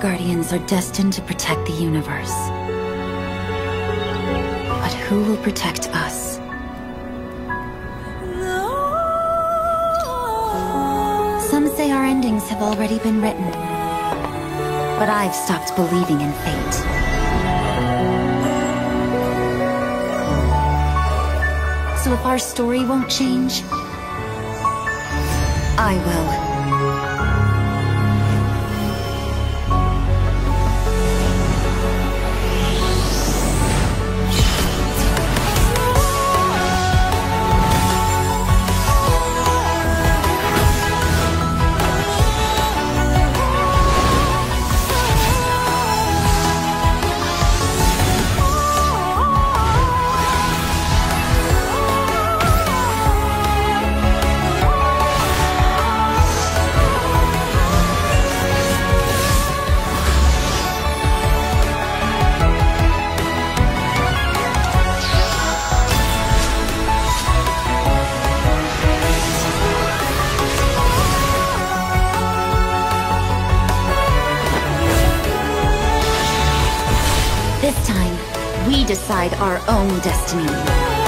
Guardians are destined to protect the universe. But who will protect us? Some say our endings have already been written. But I've stopped believing in fate. So if our story won't change, I will. This time, we decide our own destiny.